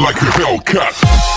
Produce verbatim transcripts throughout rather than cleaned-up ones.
like a Hellcat.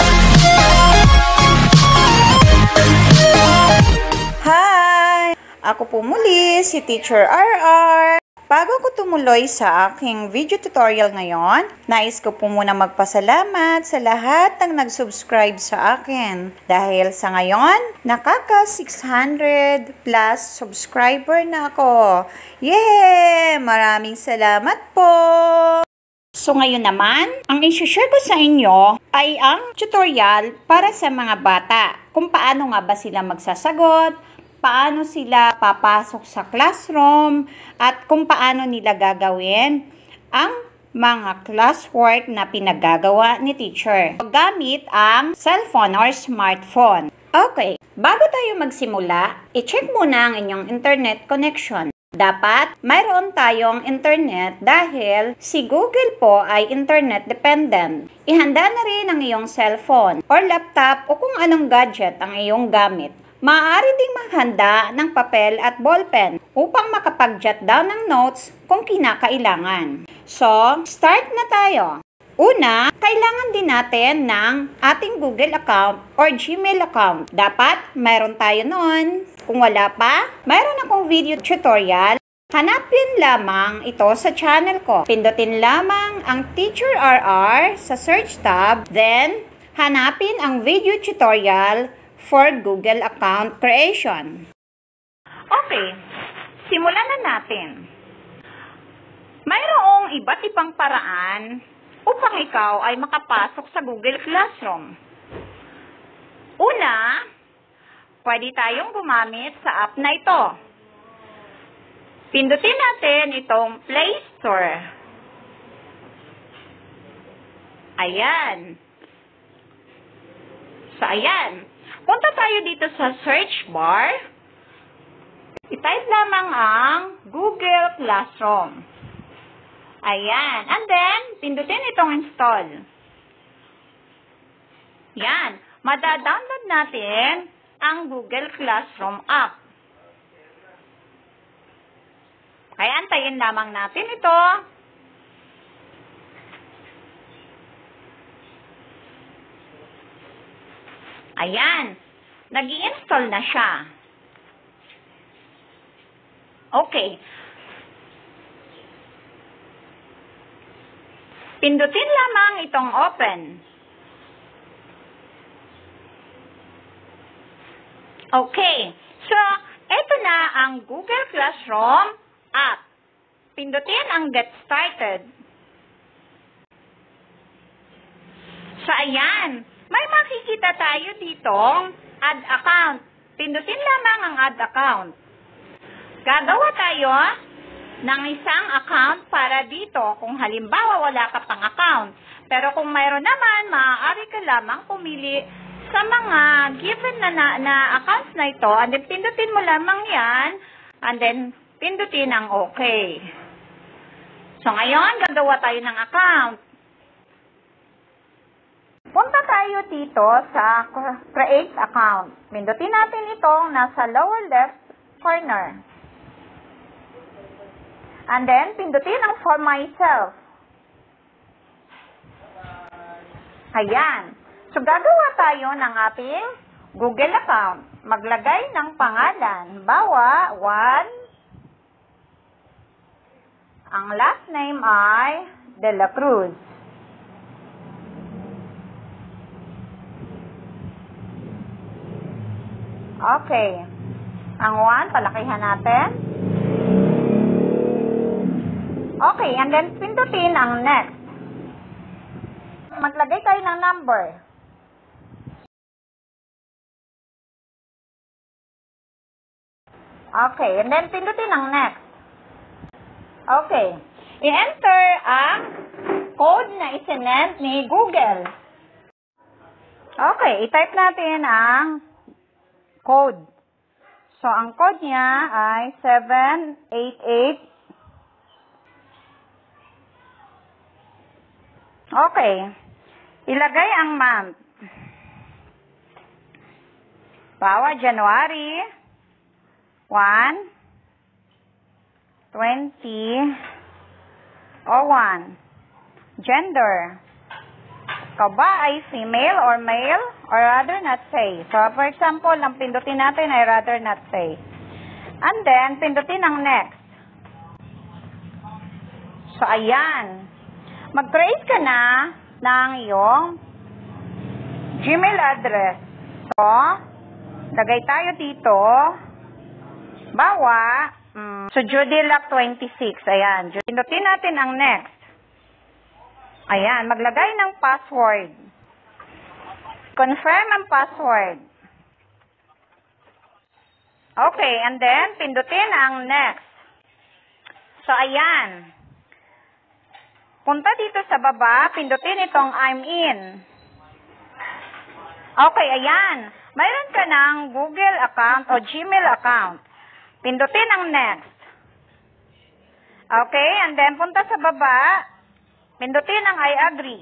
Hi! Ako po muli, si Teacher R R. Bago ko tumuloy sa aking video tutorial ngayon, nais ko po muna magpasalamat sa lahat ng nag-subscribe sa akin. Dahil sa ngayon, nakaka six hundred plus subscriber na ako. Yay! Maraming salamat po! So ngayon naman, ang i-share ko sa inyo ay ang tutorial para sa mga bata. Kung paano nga ba sila magsasagot, paano sila papasok sa classroom, at kung paano nila gagawin ang mga classwork na pinagagawa ni teacher gamit ang cellphone or smartphone. Okay, bago tayo magsimula, i-check muna ang inyong internet connection. Dapat mayroon tayong internet dahil si Google po ay internet dependent. Ihanda na rin ang iyong cellphone or laptop o kung anong gadget ang iyong gamit. Maaari ding maghanda ng papel at ballpen upang makapag-jot down ng notes kung kinakailangan. So, start na tayo. Una, kailangan din natin ng ating Google account or Gmail account. Dapat mayroon tayo noon. Kung wala pa, mayroon akong video tutorial. Hanapin lamang ito sa channel ko. Pindutin lamang ang Teacher R R sa search tab. Then, hanapin ang video tutorial for Google account creation. Okay, simulan na natin. Mayroong iba't ibang paraan upang ikaw ay makapasok sa Google Classroom. Una, pwede tayong gumamit sa app na ito. Pindutin natin itong Play Store. Ayan. So, ayan. Punta tayo dito sa search bar. I-type lamang ang Google Classroom. Ayan. And then, pindutin itong install. Yan. Mada-download natin ang Google Classroom app. Kaya antayin lamang natin ito. Ayan. Nag-i-install na siya. Okay. Pindutin lamang itong open. Okay. So, ito na ang Google Classroom app. Pindutin ang Get Started. So, ayan. May makikita tayo ditong Add Account. Pindutin lamang ang Add Account. Gagawa tayo ng isang account para dito kung halimbawa wala ka pang account. Pero kung mayroon naman, maaari ka lamang pumili sa mga given na, na, na accounts na ito. And then, pindutin mo lamang yan. And then, pindutin ang OK. So, ngayon, gagawa tayo ng account. Punta tayo dito sa Create Account. Pindutin natin itong nasa lower left corner. And then, pindutin ang For Myself. Ayan. So, gagawa tayo ng ating Google account. Maglagay ng pangalan. Bawa, one. Ang last name ay De La Cruz. Okay. Ang one, palakihan natin. Okay, and then pindutin ang next. Maglagay tayo ng number. Okay, and then pindutin ang next. Okay. I-enter ang code na isinend ni Google. Okay, i-type natin ang code. So, ang code niya ay seven eight eight. Okay. Ilagay ang month. Bawa, January one, twenty, oh one. Gender. Ikaw ba ay female or male? Or rather not say. So, for example, ang pindutin natin ay rather not say. And then, pindutin ang next. So, ayan. Mag-create ka na ng iyong Gmail address. So, lagay tayo dito. Bawa, um, so Judilac twenty-six. Ayan. Pindutin natin ang next. Ayan. Maglagay ng password. Confirm ang password. Okay. And then, pindutin ang next. So, ayan. Punta dito sa baba. Pindutin itong I'm in. Okay. Ayan. Mayroon ka ng Google account o Gmail account. Pindutin ang next. Okay, and then punta sa baba, pindutin ang I agree.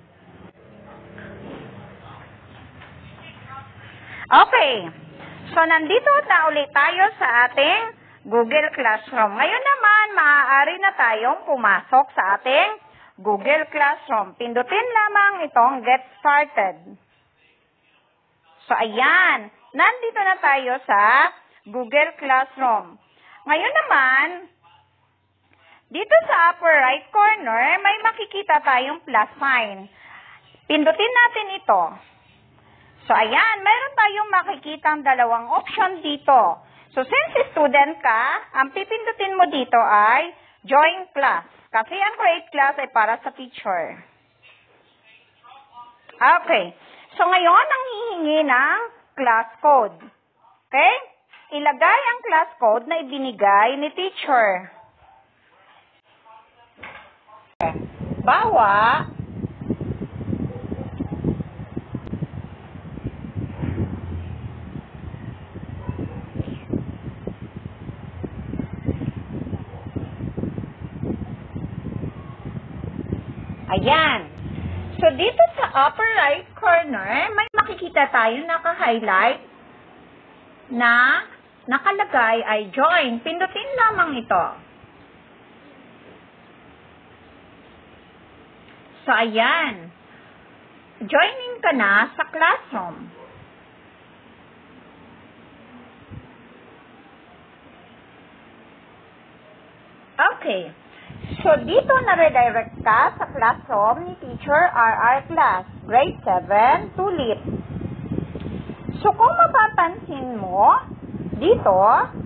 Okay, so nandito na ulit tayo sa ating Google Classroom. Ngayon naman, maaari na tayong pumasok sa ating Google Classroom. Pindutin lamang itong Get Started. So, ayan, nandito na tayo sa Google Classroom. Ngayon naman, dito sa upper right corner, may makikita tayong plus sign. Pindutin natin ito. So, ayan, mayroon tayong makikitang dalawang option dito. So, since student ka, ang pipindutin mo dito ay Join Class. Kasi ang create class ay para sa teacher. Okay. So, ngayon, ang hihingi ng class code. Okay? Ilagay ang class code na ibinigay ni teacher. Bawa, ayan. So, dito sa upper right corner, may makikita tayo naka-highlight na nakalagay ay join. Pindutin lamang ito. So, ayan. Joining ka na sa classroom. Okay. So, dito na-redirect ka sa classroom ni Teacher R R Class, grade seven, Tulip. So, kung mapapansin mo, dito,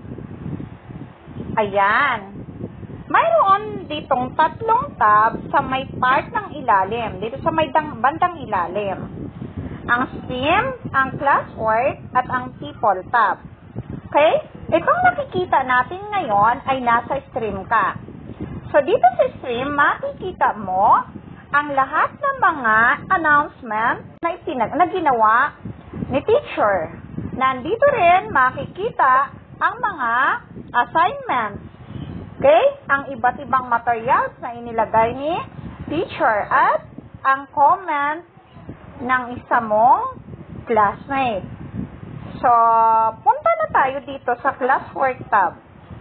ayan, mayroon ditong tatlong tab sa may part ng ilalim, dito sa may dang, bandang ilalim. Ang stream, ang classwork, at ang people tab. Okay? Itong nakikita natin ngayon ay nasa stream ka. So, dito sa stream, makikita mo ang lahat ng mga announcement na, itinag na ginawa ni teacher. Nandito rin makikita ang mga assignments. Okay? Ang iba't ibang materials na inilagay ni teacher at ang comment ng isa mong classmate. So, punta na tayo dito sa classwork tab.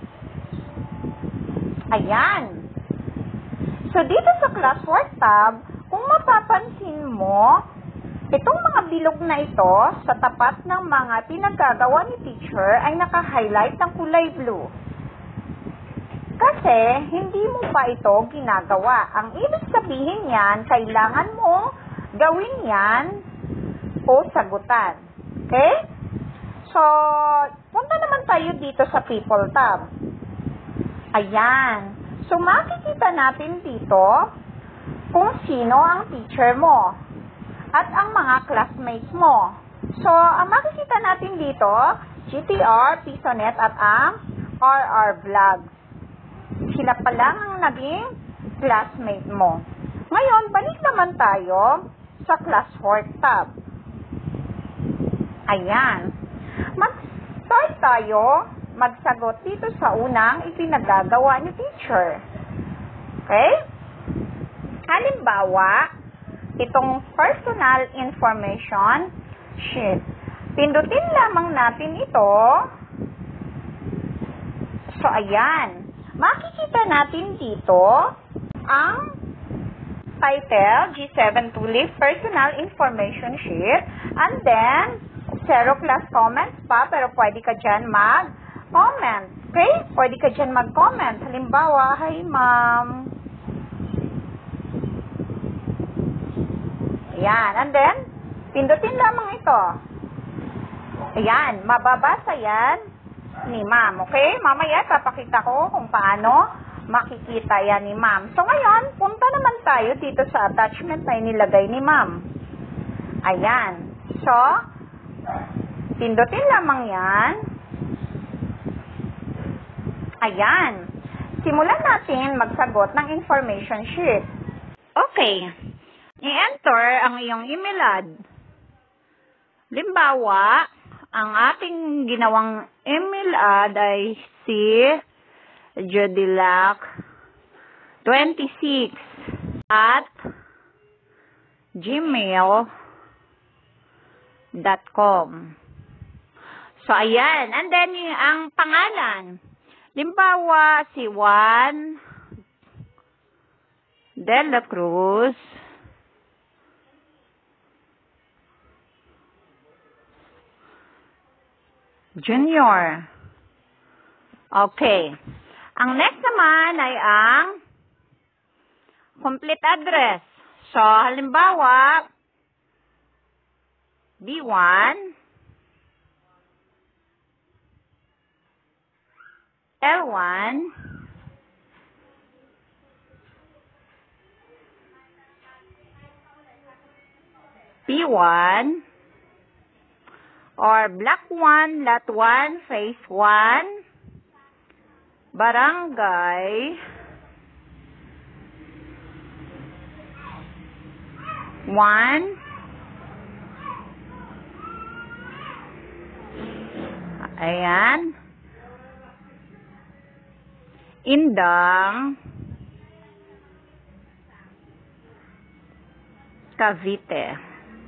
Ayan. So, dito sa classwork tab, kung mapapansin mo, itong mga bilog na ito sa tapat ng mga pinagagawa ni teacher ay naka-highlight ng kulay blue. Kasi, hindi mo pa ito ginagawa. Ang ibig sabihin yan, kailangan mo gawin yan o sagutan. Okay? So, punta naman tayo dito sa people tab. Ayan. So, makikita natin dito kung sino ang teacher mo at ang mga classmates mo. So, ang makikita natin dito, G T R, Pisonet, at ang R R Vlogs. Sila pa lang ang naging classmate mo. Ngayon, balik naman tayo sa classwork tab. Ayan. Mag-start tayo magsagot dito sa unang ipinagagawa ni teacher. Okay? Halimbawa, itong personal information sheet. Pindutin lamang natin ito. So, ayan. Makikita natin dito ang title, G seven Tulip Personal Information Sheet. And then, zero class comments pa, pero pwede ka dyan mag-comment. Okay? Pwede ka dyan mag-comment. Halimbawa, hi ma'am. Ayan. And then, pindutin lamang ito. Ayan. Mababasa yan ni ma'am. Okay? Mamaya, papakita ko kung paano makikita yan ni ma'am. So, ngayon, punta naman tayo dito sa attachment na inilagay ni ma'am. Ayan. So, pindutin lamang yan. Ayan. Simulan natin magsagot ng information sheet. Okay. I-enter ang iyong email ad. Limbawa, ang ating ginawang email ad ay si Jodilac twenty-six at gmail dot com. So, ayan. And then, ang pangalan. Limbawa, si Juan de la Cruz Junior. Okay. Ang next naman ay ang complete address. So, halimbawa, B one, L one, P one, or Block one, Lot one, Phase one, Barangay one, ayan, Indang, Cavite.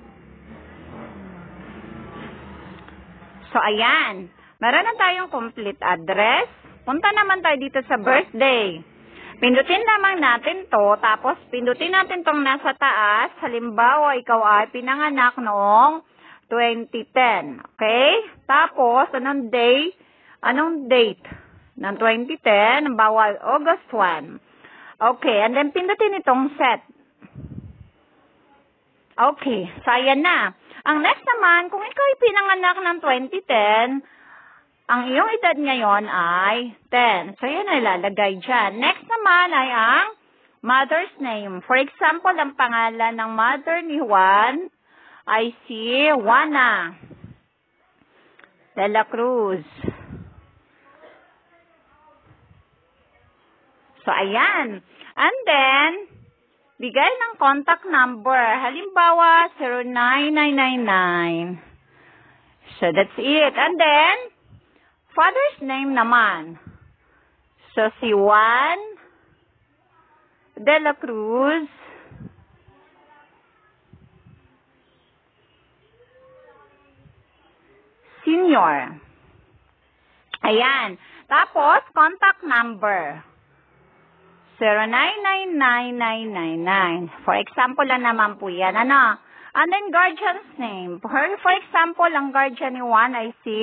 So, ayan. Meron na tayong complete address. Punta naman tayo dito sa birthday. Pindutin lamang natin to, tapos pindutin natin tong nasa taas. Halimbawa, ikaw ay pinanganak noong twenty ten. Okay? Tapos, anong day? Anong date ng twenty ten? Halimbawa, August one. Okay. And then, pindutin itong set. Okay. So, ayan na. Ang next naman, kung ikaw ay pinanganak ng twenty ten, ang iyong edad ngayon ay ten. So, yan ay lalagay dyan. Next naman ay ang mother's name. For example, ang pangalan ng mother ni Juan ay si Juana de la Cruz. So, ayan. And then, bigay ng contact number. Halimbawa, zero nine nine nine nine. So, that's it. And then, father's name naman. So, si Juan de la Cruz Senior. Ayan. Tapos, contact number. zero nine nine nine nine nine nine. For example lang naman po yan. Ano? And then, guardian's name. For, for example, ang guardian ni Juan ay si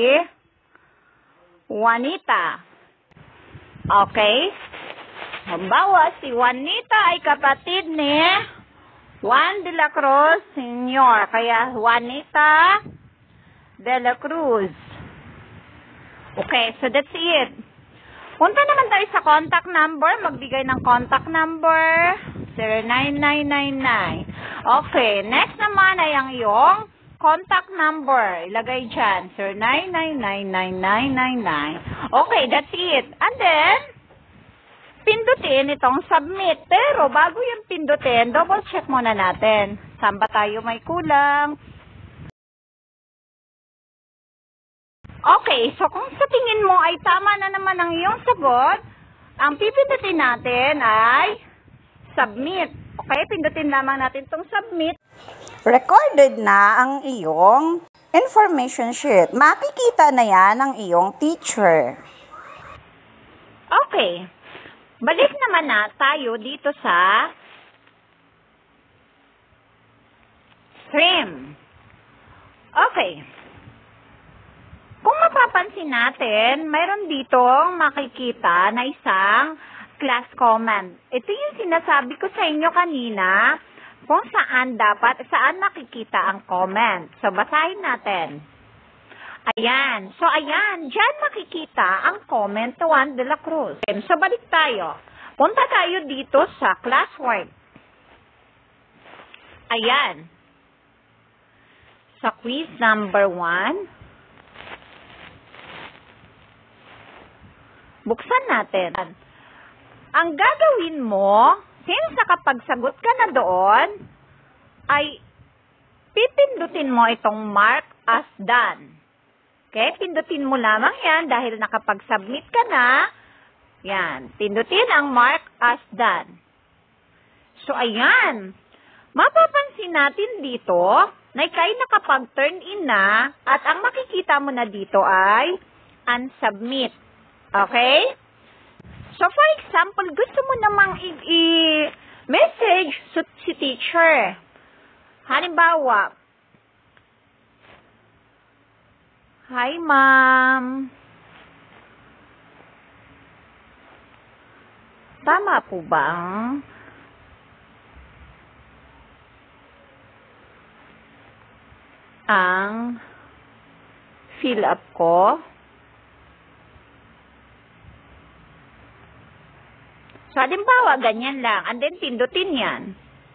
Juanita. Okay? Halimbawa, si Juanita ay kapatid ni Juan de la Cruz Senior. Kaya, Juanita de la Cruz. Okay, so that's it. Punta naman tayo sa contact number. Magbigay ng contact number. zero nine nine nine nine. Okay. Next naman ay ang iyong contact number. Ilagay dyan. zero nine nine nine nine nine nine nine. Okay. That's it. And then, pindutin itong submit. Pero, bago yung pindutin, double check muna natin. Saan ba tayo may kulang? Okay, so kung sa tingin mo ay tama na naman ang iyong sagot, ang pipindutin natin ay submit. Okay, pindutin lamang natin itong submit. Recorded na ang iyong information sheet. Makikita na yan ng iyong teacher. Okay, balik naman na tayo dito sa stream. Okay. Kung mapapansin natin, mayroon ditong makikita na isang class comment. Ito yung sinasabi ko sa inyo kanina kung saan dapat, saan makikita ang comment. So, basahin natin. Ayan. So, ayan. Diyan makikita ang comment to Juan de la Cruz. So, balik tayo. Punta tayo dito sa classwork. Ayan. Sa quiz number one. Buksan natin. Ang gagawin mo, since nakapagsagot ka na doon, ay pipindutin mo itong mark as done. Okay? Pindutin mo lamang yan dahil nakapag-submit ka na. Yan. Pindutin ang mark as done. So, ayan. Mapapansin natin dito na ikay nakapag-turn in na at ang makikita mo na dito ay unsubmit. Okay? So, for example, gusto mo namang i-message si teacher. Halimbawa, hi, ma'am. Tama po ba ang ang fill up ko? So, halimbawa, ganyan lang. And then, pindutin yan.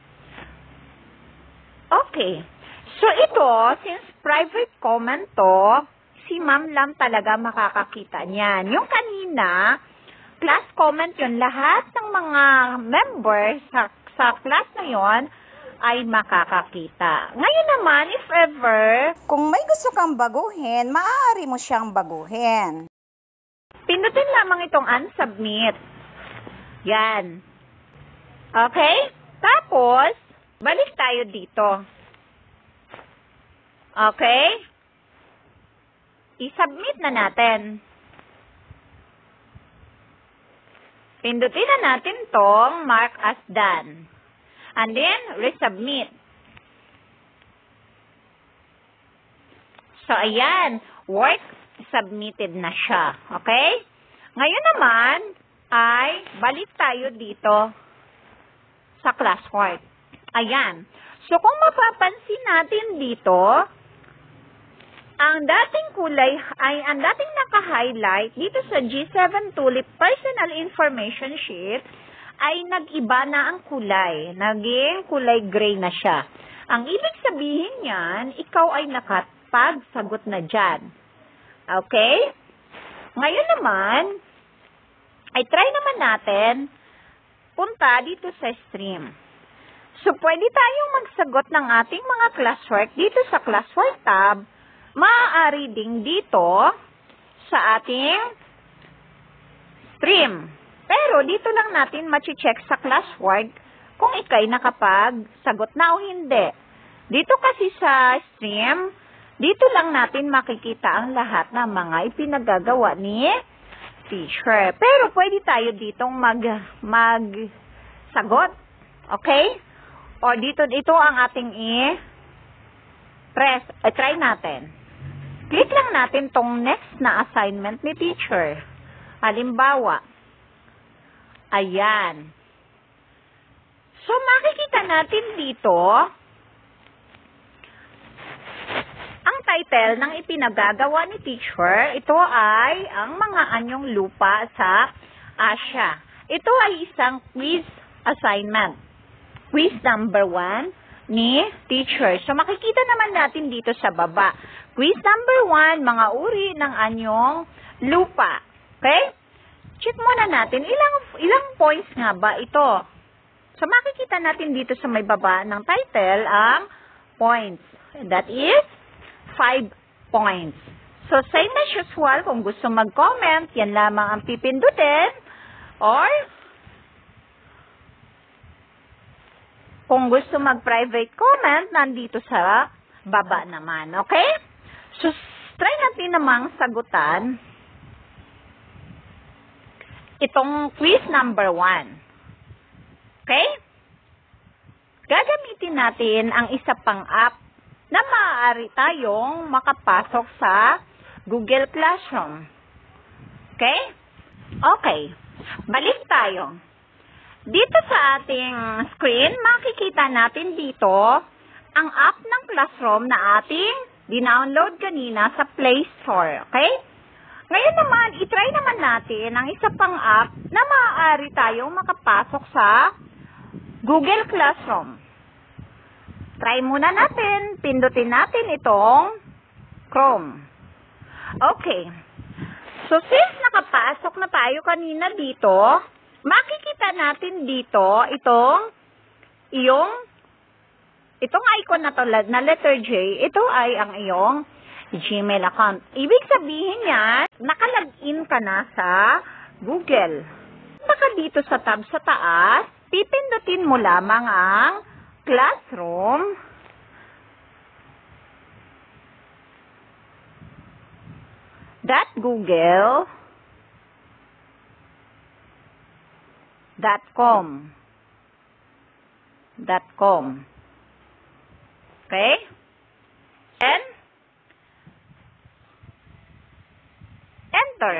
Okay. So, ito, since private comment to, si ma'am lang talaga makakakita niyan. Yung kanina, class comment yun, lahat ng mga members sa, sa class na yon ay makakakita. Ngayon naman, if ever, Kung may gusto kang baguhin, maaari mo siyang baguhin. pindutin lamang itong unsubmit. Yan. Okay? Tapos, balik tayo dito. Okay? I-submit na natin. Pindutin na natin tong mark as done. And then, resubmit. So, ayan. Work submitted na siya. Okay? Ngayon naman, ay balik tayo dito sa classwork. Ayan. So, kung mapapansin natin dito, ang dating kulay ay ang dating naka-highlight dito sa G seven Tulip Personal Information Sheet ay nag-iba na ang kulay. Naging kulay gray na siya. Ang ibig sabihin niyan, ikaw ay nakapagsagot na dyan. Okay? Ngayon naman, ay try naman natin punta dito sa stream. So, pwede tayong magsagot ng ating mga classwork dito sa classwork tab. Maaari ding dito sa ating stream. Pero dito lang natin machi-check sa classwork kung ikay nakapagsagot na o hindi. Dito kasi sa stream, dito lang natin makikita ang lahat ng mga ipinagagawa ni teacher. Pero pwede tayo ditong mag magsagot. Okay? O dito, ito ang ating i-press. I try natin. Click lang natin tong next na assignment ni teacher. Halimbawa, ayan. So, makikita natin dito ang title ng ipinagagawa ni teacher. Ito ay ang mga anyong lupa sa Asia. Ito ay isang quiz assignment. Quiz number one ni teacher. So, makikita naman natin dito sa baba. Quiz number one, mga uri ng anyong lupa. Okay? Check muna natin, ilang, ilang points nga ba ito? So, makikita natin dito sa may baba ng title ang points. That is five points. So, same as usual, kung gusto mag-comment, yan lamang ang pipindutin. Or, kung gusto mag-private comment, nandito sa baba naman. Okay? So, try natin namang sagutan itong quiz number one. Okay? Gagamitin natin ang isa pang app maaari tayong makapasok sa Google Classroom. Okay? Okay. Balik tayo. Dito sa ating screen, makikita natin dito ang app ng Classroom na ating dinownload kanina sa Play Store. Okay? Ngayon naman, itry naman natin ang isa pang app na maaari tayong makapasok sa Google Classroom. Try muna natin. Pindutin natin itong Chrome. Okay. So, since nakapasok na tayo kanina dito, makikita natin dito itong iyong itong icon na to na letter J, ito ay ang iyong Gmail account. Ibig sabihin yan, nakalagin ka na sa Google. Baka dito sa tab sa taas, pipindutin mo lamang ang Classroom. Dot Google. Dot com. Dot com. Okay? And enter.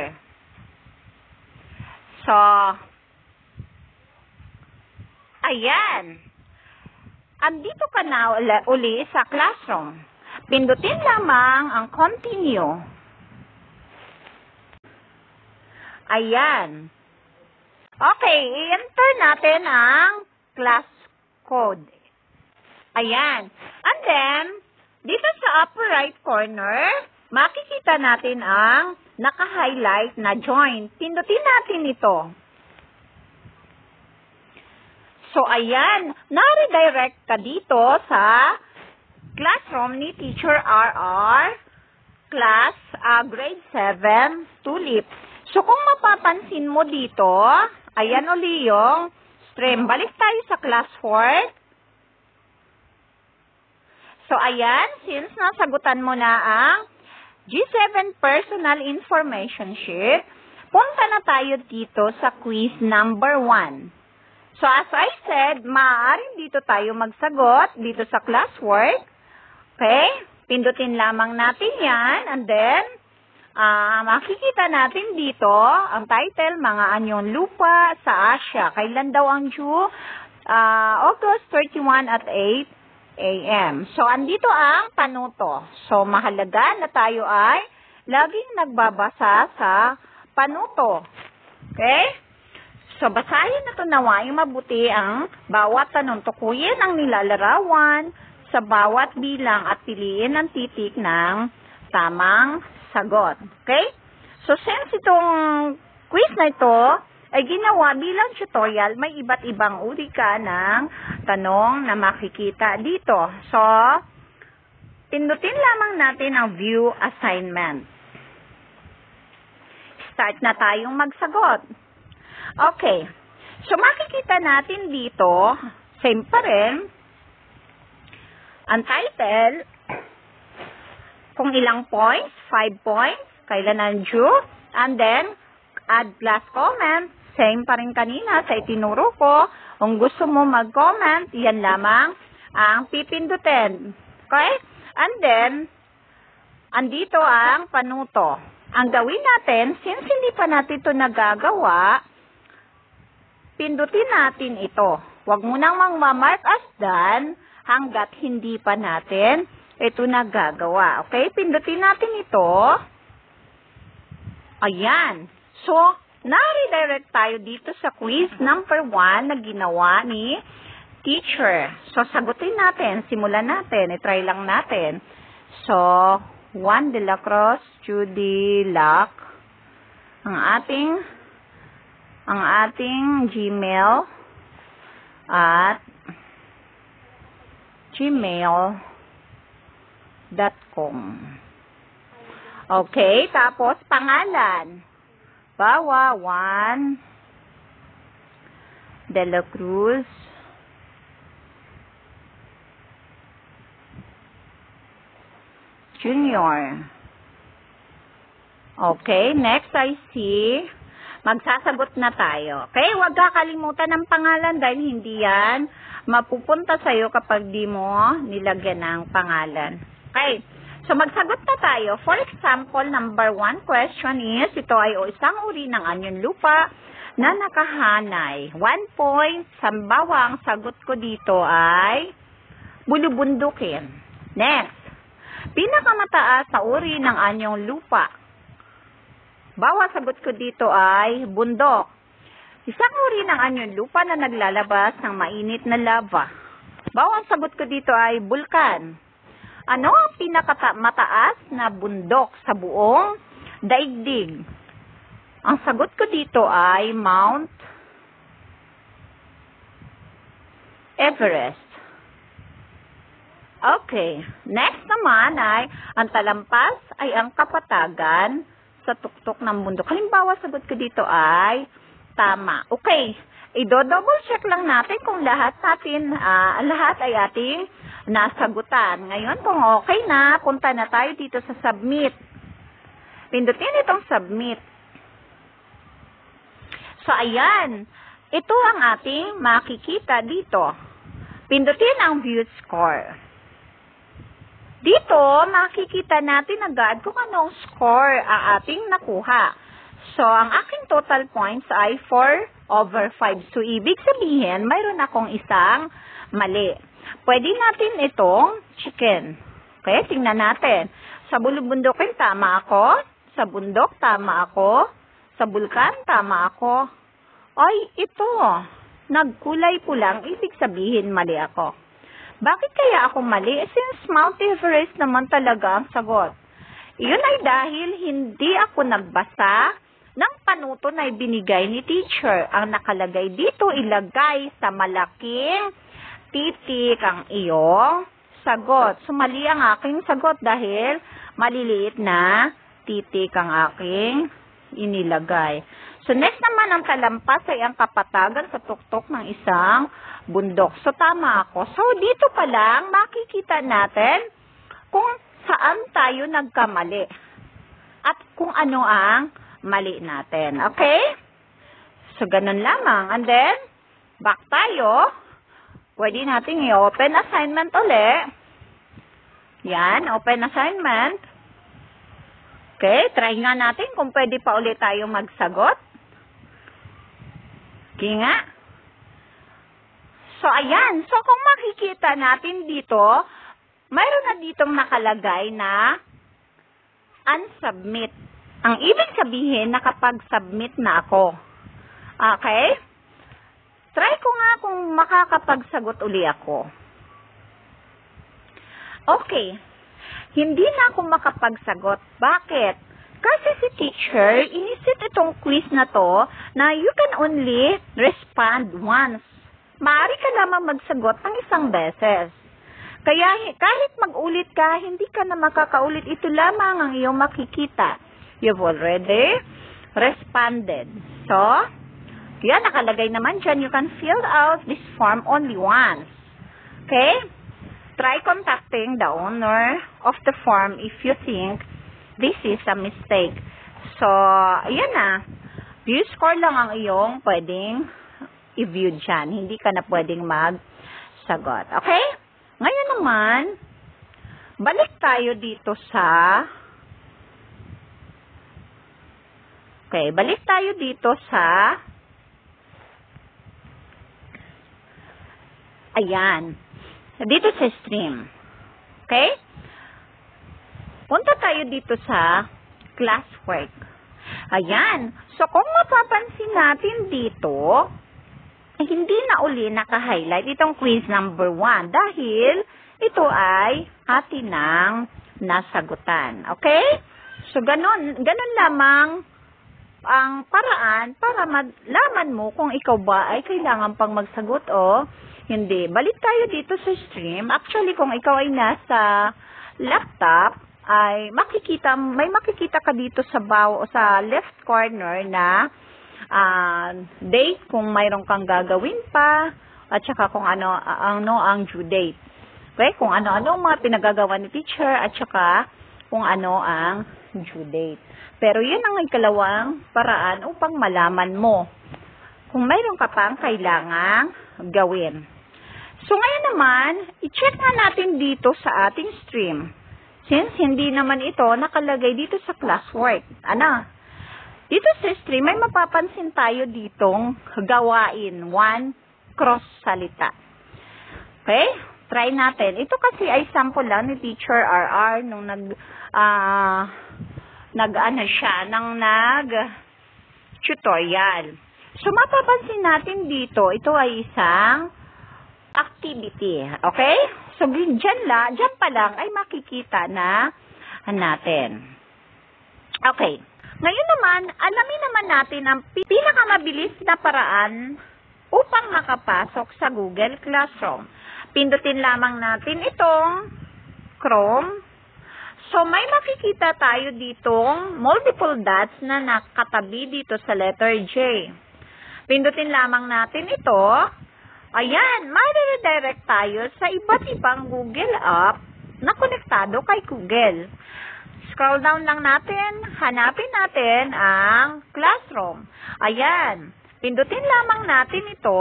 So, ayan. Andito ka na uli sa Classroom. Pindutin lamang ang continue. Ayan. Okay, i-enter natin ang class code. Ayan. And then, dito sa upper right corner, makikita natin ang naka-highlight na join. Pindutin natin ito. So, ayan. Na-redirect ka dito sa Classroom ni Teacher R R, class uh, grade seven, Tulip. So, kung mapapansin mo dito, ayan uli yung stream. Balik tayo sa class four. So, ayan, since nasagutan mo na ang G seven Personal Information Sheet, punta na tayo dito sa quiz number one. So, as I said, maaaring dito tayo magsagot, dito sa classwork. Okay? Pindutin lamang natin yan, and then, Uh, makikita natin dito, ang title, Mga Anyong Lupa sa Asia. Kailan daw ang due? Uh, August thirty-first at eight A M So, andito ang panuto. So, mahalaga na tayo ay laging nagbabasa sa panuto. Okay? So, basahin na ito nawa yung mabuti ang bawat tanong. Tukuyin ang nilalarawan sa bawat bilang at piliin ang titik ng tamang sagot. Okay? So, since itong quiz na ito ay ginawa bilang tutorial, may iba't ibang uri ka ng tanong na makikita dito. So, pindutin lamang natin ang view assignment. Start na tayong magsagot. Okay. So, makikita natin dito, same pa rin, ang title, kung ilang points, five points, kailan ang due, and then, add class comment, same pa rin kanina sa itinuro ko, kung gusto mo mag-comment, yan lamang ang pipindutin. Okay? And then, andito ang panuto. Ang gawin natin, since hindi pa natin ito nagagawa, pindutin natin ito. Huwag mo nang mag-mark as done hanggat hindi pa natin ito nagagawa. Okay? Pindutin natin ito. Ayan. So, na-redirect tayo dito sa quiz number one na ginawa ni teacher. So, sagutin natin. Simulan natin. I-try lang natin. So, Juan de la Cruz, Judy Lac, ang ating ang ating Gmail at gmail dot com. Okay, tapos pangalan. Bawa Juan de la Cruz Junior. Okay, next I see. Magsasagot na tayo. Okay, huwag kakalimutan ng pangalan dahil hindi yan mapupunta sa'yo kapag di mo nilagyan ng pangalan. Okay. So, magsagot na tayo. For example, number one question is, ito ay o isang uri ng anyong lupa na nakahanay. One point. Sambawa, ang sagot ko dito ay bulubundukin. Next. Pinakamataas sa uri ng anyong lupa. Bawa, sagot ko dito ay bundok. Isang uri ng anyong lupa na naglalabas ng mainit na lava. Bawa, sagot ko dito ay bulkan. Ano ang pinakamataas na bundok sa buong daigdig? Ang sagot ko dito ay Mount Everest. Okay. Next naman ay, ang talampas ay ang kapatagan sa tuktok ng bundok. Halimbawa, sagot ko dito ay tama. Okay. I-double check lang natin kung lahat natin, uh, lahat ay ating nasagutan. Ngayon, kung okay na, punta na tayo dito sa submit. Pindutin itong submit. So, ayan. Ito ang ating makikita dito. Pindutin ang view score. Dito, makikita natin agad kung anong score ang ating nakuha. So, ang aking total points ay four over five. So, ibig sabihin, mayroon akong isang mali. Pwede natin itong chicken. Okay, tingnan natin. Sa bulubundukin, tama ako. Sa bundok, tama ako. Sa bulkan, tama ako. Ay, ito. Nagkulay pulang. Ibig sabihin, mali ako. Bakit kaya ako mali? Since Mount Everest naman talaga ang sagot. Iyon ay dahil hindi ako nagbasa ng panuto na ibinigay ni teacher. Ang nakalagay dito, ilagay sa malaking titik ang iyong sagot. So, mali ang aking sagot dahil maliliit na titik ang aking inilagay. So, next naman, ang talampas ay ang kapatagan sa tuktok ng isang bundok. So, tama ako. So, dito pa lang, makikita natin kung saan tayo nagkamali at kung ano ang mali natin. Okay? So, ganun lamang. And then, back tayo. Pwede natin i-open assignment uli. Yan, open assignment. Okay, try nga natin kung pwede pa ulit tayo magsagot. Okay nga. So, ayan. So, kung makikita natin dito, mayroon na ditong nakalagay na unsubmit. Ang ibig sabihin, nakapag-submit na ako. Okay? Try ko nga kung makakapagsagot uli ako. Okay. Hindi na ako makapagsagot. Bakit? Kasi si teacher, inisit itong quiz na to na you can only respond once. Maaari ka lamang magsagot ng isang beses. Kaya kahit mag-ulit ka, hindi ka na makakaulit. Ito lamang ang iyong makikita. You've already responded. So, yan, nakalagay naman dyan. You can fill out this form only once. Okay? Try contacting the owner of the form if you think this is a mistake. So, ayan na. View score lang ang iyong pwedeng i-view dyan. Hindi ka na pwedeng magsagot. Okay? Ngayon naman, balik tayo dito sa Okay, balik tayo dito sa ayan. Dito sa stream. Okay? Punta tayo dito sa classwork. Ayan. So, kung mapapansin natin dito, eh, hindi na uli naka-highlight itong quiz number one dahil ito ay atin ng nasagutan. Okay? So, ganun, ganun lamang ang paraan para malaman mo kung ikaw ba ay kailangan pang magsagot o hindi. Balik tayo dito sa stream. Actually, kung ikaw ay nasa laptop, ay makikita, may makikita ka dito sa baw, sa left corner na uh, date kung mayroon kang gagawin pa at saka kung ano, ano ang due date. Okay? Kung ano-ano ang mga pinagagawa ni teacher at saka kung ano ang due date. Pero yun ang ikalawang paraan upang malaman mo kung mayroon ka pang kailangang gawin. So, ngayon naman, i-check nga natin dito sa ating stream. Since hindi naman ito nakalagay dito sa classwork. Ano? Dito sa stream, may mapapansin tayo ditong gawain. One, cross salita. Okay? Try natin. Ito kasi ay sample lang ni Teacher R R nung nag, ah, uh, nag, ano siya, nang nag tutorial. So, mapapansin natin dito, ito ay isang activity. Okay? So, dyan, la, dyan pa lang ay makikita na natin. Okay. Ngayon naman, alamin naman natin ang pinakamabilis na paraan upang makapasok sa Google Classroom. Pindutin lamang natin itong Chrome. So, may makikita tayo ditong multiple dots na nakatabi dito sa letter J. Pindutin lamang natin ito. Ayan, ma-redirect tayo sa iba't ibang Google app na konektado kay Google. Scroll down lang natin, hanapin natin ang Classroom. Ayan, pindutin lamang natin ito.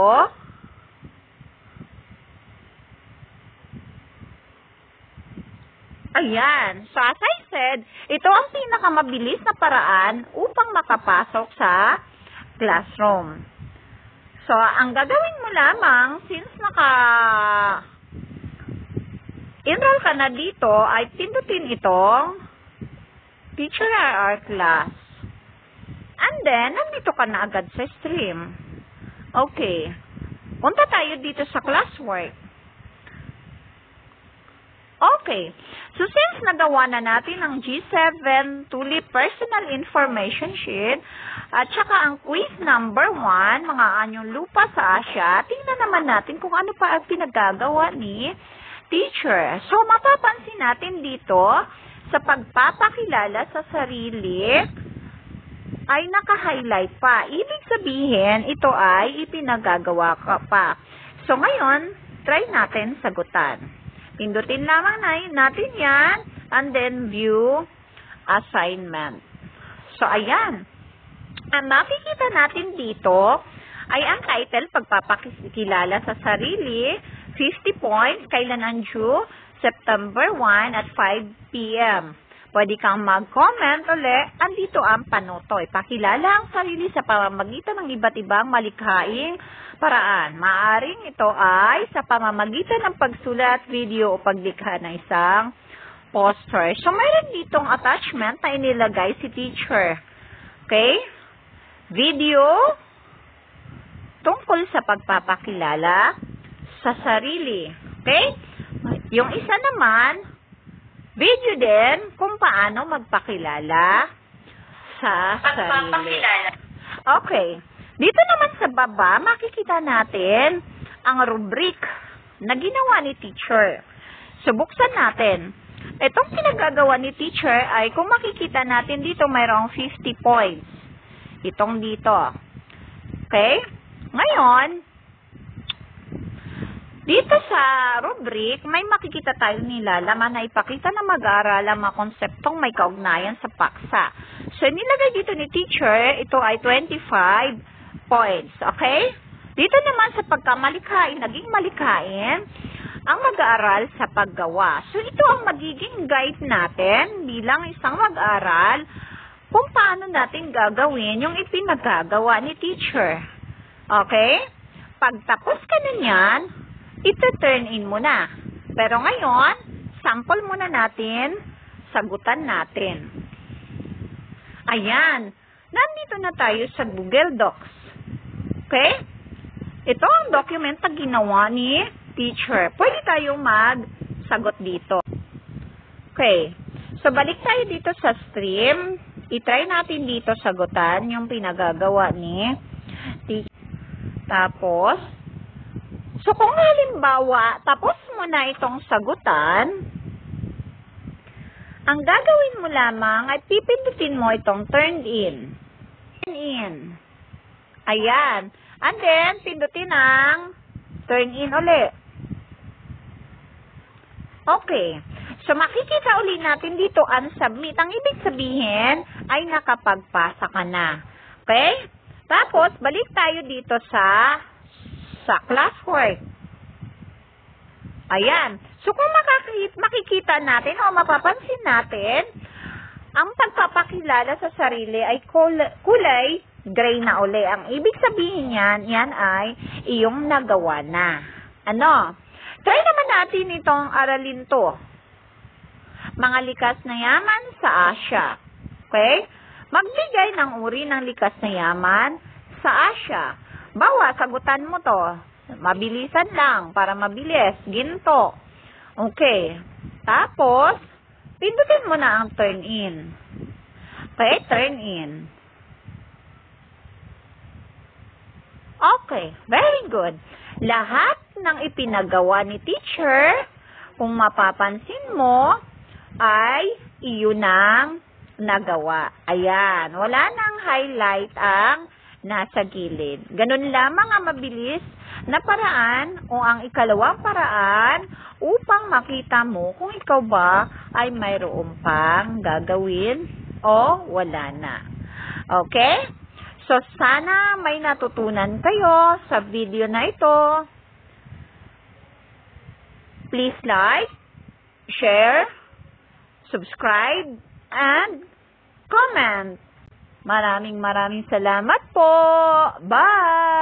Ayan, so as I said, ito ang pinakamabilis na paraan upang makapasok sa Classroom. So, ang gagawin mo lamang, since naka-enroll ka na dito, ay pindutin itong Teacher R R class. And then, nandito ka na agad sa stream. Okay. Punta tayo dito sa classwork. Okay. So, since nagawa na natin ang G seven Tulip Personal Information Sheet at saka ang quiz number one, mga anyong lupa sa Asya, tingnan naman natin kung ano pa ang pinagagawa ni teacher. So, mapapansin natin dito, sa pagpapakilala sa sarili, ay naka-highlight pa. Ibig sabihin, ito ay ipinagagawa ka pa. So, ngayon, try natin sagutan. Pindutin lamang natin yan, and then view assignment. So, ayan. Ang makikita natin dito, ay ang title, pagpapakilala sa sarili, fifty points, kailan ang due? September first at five p m Pwede kang mag-comment ulit. Andito ang panoto. Ipakilala ang sarili sa pamamagitan ng iba't ibang malikhaing paraan. Maaring ito ay sa pamamagitan ng pagsulat, video o paglikha ng isang poster. So, mayroon ditong attachment na inilagay si teacher. Okay? Video tungkol sa pagpapakilala sa sarili. Okay? Yung isa naman, video din kung paano magpakilala sa sarili. Okay. Dito naman sa baba, makikita natin ang rubric na ginawa ni teacher. So, buksan natin. Itong pinagagawa ni teacher ay, kung makikita natin dito, mayroong fifty points. Itong dito. Okay? Ngayon, dito sa rubric, may makikita tayo nilalaman na ipakita na mag-aaral ang mga konseptong may kaugnayan sa paksa. So, nilagay dito ni teacher, ito ay twenty-five points. Okay? Dito naman sa pagkamalikhain, naging malikhain, ang mag-aaral sa paggawa. So, ito ang magiging guide natin bilang isang mag-aaral kung paano natin gagawin yung ipinagagawa ni teacher. Okay? Pagtapos ka na niyan, ito turn in mo na. Pero ngayon, sample muna natin, sagutan natin. Ayan. Nandito na tayo sa Google Docs. Okay? Ito ang document na ginawa ni teacher. Pwede tayong magsagot dito. Okay. So, balik tayo dito sa stream. I-try natin dito sagutan yung pinagagawa ni teacher. Tapos, so, kung halimbawa, tapos mo na itong sagutan, ang gagawin mo lamang ay pipindutin mo itong turn in. Turn in. Ayan. And then, pindutin ang turn in ulit. Okay. So, makikita ulit natin dito ang submit. Ang ibig sabihin ay nakapagpasa ka na. Okay? Tapos, balik tayo dito sa sa classwork. Ayan. So, kung makakita, makikita natin o mapapansin natin, ang pagpapakilala sa sarili ay kulay, kulay gray na uli. Ang ibig sabihin yan, yan ay iyong nagawa na. Ano? Try naman natin itong aralin to. Mga likas na yaman sa Asya. Okay? Magbigay ng uri ng likas na yaman sa Asya. Bawa, sagutan mo to. Mabilisan lang, para mabilis. Ginto. Okay. Tapos, pindutin mo na ang turn in. Okay, turn in. Okay, very good. Lahat ng ipinagawa ni teacher, kung mapapansin mo, ay iyon ang nagawa. Ayan, wala nang highlight ang nasa gilid. Ganun lamang ang mabilis na paraan o ang ikalawang paraan upang makita mo kung ikaw ba ay mayroon pang gagawin o wala na. Okay? So, sana may natutunan kayo sa video na ito. Please like, share, subscribe, and comment. Maraming maraming salamat po. Bye!